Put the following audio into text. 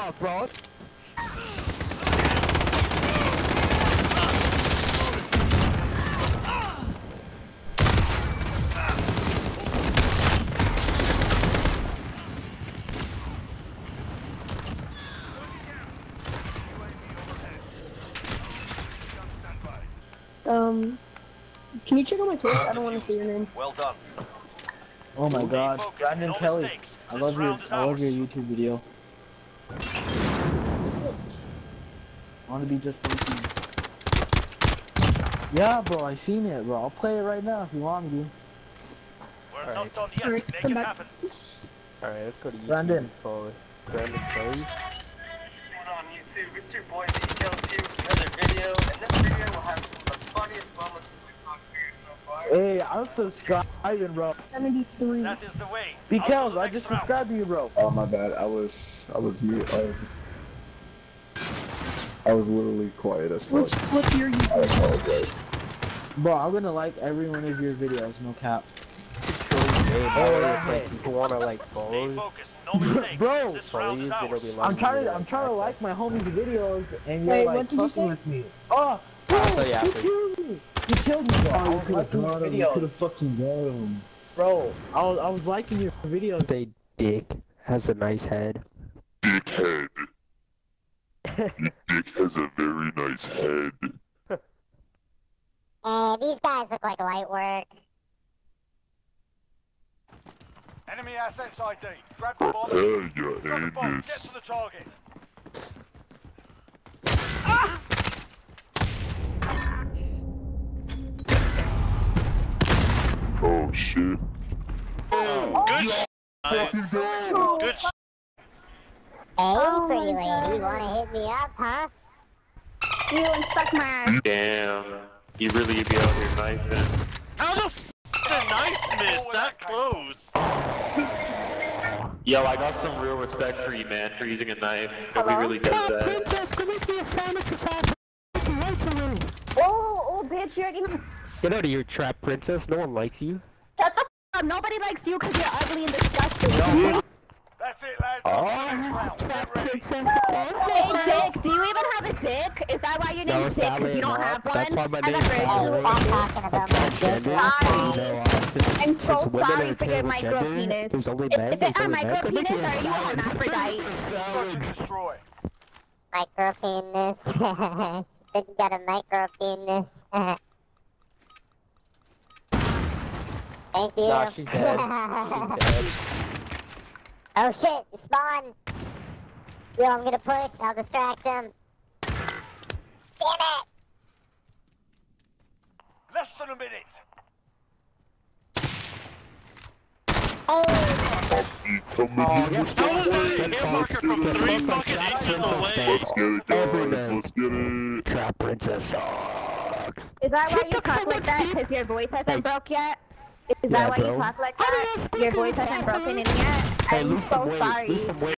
house, bro. Can you check on my Twitch? I don't want to see your name. Well done. Oh my god, Brandon Kelly. I love your YouTube video. I wanna be just like you. Yeah, bro, I seen it, bro. I'll play it right now if you want me to. We're not done yet. Make it happen. Alright, let's go to YouTube. Brandon. For Brandon Kelly. On YouTube, it's your boy DKLT, another video, and this video will have some of the funniest moments we've talked so far. Hey, I'm subscribing, bro. 73. That is the way. Because I just subscribed to you, bro. Oh my bad. I was literally quiet as fuck. What's your I YouTube? apologize. Bro, I'm gonna like every one of your videos, no cap. People wanna like follow Stay you. focused. No mistakes. Bro, This round is ours. I'm trying to like my homies' videos, and you're Wait, like what did you fucking say? with me. Oh, bro, I'll tell you after. you killed me. You killed me, bro. I was liking your videos. could've fucking got him. Bro, I was liking your videos. Say dick has a nice head. Dickhead. Your dick has a very nice head. These guys look like light work. Enemy assets ID. Grab the bomb. Your Grab the bomb. Get anus. to the target. Oh shit. Good. Good. Hey, pretty lady, wanna hit me up, huh? You and stuck my ass. Damn. You really be out here knifing. How the f the knife missed? That close. Yo, I got some real respect for you, man, for using a knife. Nobody really does that. Princess, come make me a sandwich with half rights already. Oh, bitch, you're gonna... Get out of here, trap princess. No one likes you. Shut the f up. Nobody likes you because you're ugly and disgusting. That's it, lads. Next round. Get ready. Hey, Dick, do you even have a dick? Is that why your No, name's Dick? Because you don't have one? That's why my I name's never Tyler. Stop talking about my dick. Sorry. I'm so women sorry are for your terrible micro gender, penis. there's only Is men, it there's a only micro men. Come make penis me or a are you a sandwich. hermaphrodite? Search and destroy. Micro penis. Said you got a micro penis. Thank you. Nah, she's dead. She's dead. Oh shit, spawn! Yo, I'm gonna push, I'll distract him. Damn it! Less than a minute. Come Marker from 3 fucking inches away. Let's get it, guys. Let's get it. Trap princess sucks. Is that why you talk like that? Because your voice hasn't broke yet? Is that why you talk like that? Your voice hasn't broken in yet? Hey, I'm lose some so weight. sorry. Lose some weight.